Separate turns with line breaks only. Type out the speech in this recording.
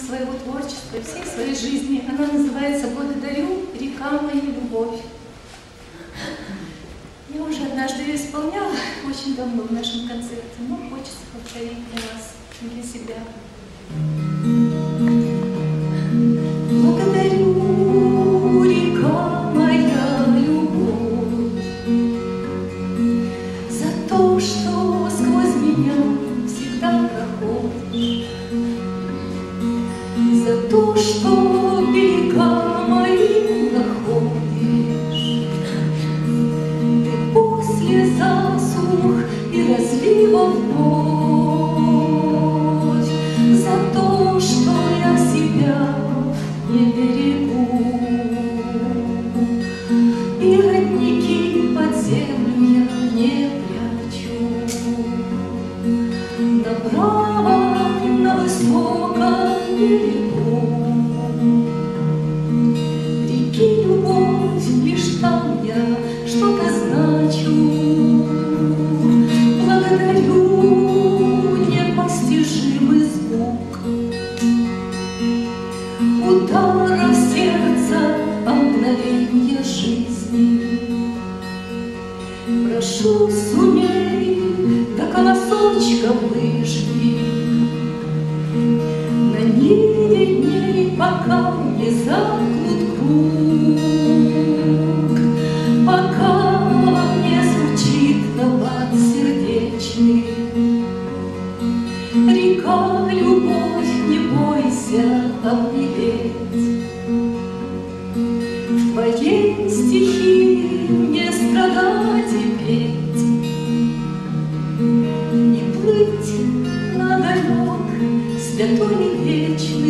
своего творчества и всей своей жизни. Она называется «Благодарю, река моя любовь». Я уже однажды ее исполняла, очень давно в нашем концерте, но хочется повторить для вас, для себя. Благодарю, река моя любовь, за то, что сквозь меня всегда проходишь, за то, что берега мои находишь. Ты после засух и разливов вновь, за то, что я себя не берегу, и родники под землю я не прячу. Направо на высоком берегу реки любовь, лишь там я что-то значу. Благодарю непостижимый звук удара в сердце, мгновенье жизни. Прошу, сумей до колосочка выжги, на ниве дней, пока не замкнут круг, пока во мне звучит набат сердечный. Река, любовь, не бойся обнялеть. В твоей стихии не страдать и петь, не плыть на далек святой и вечный.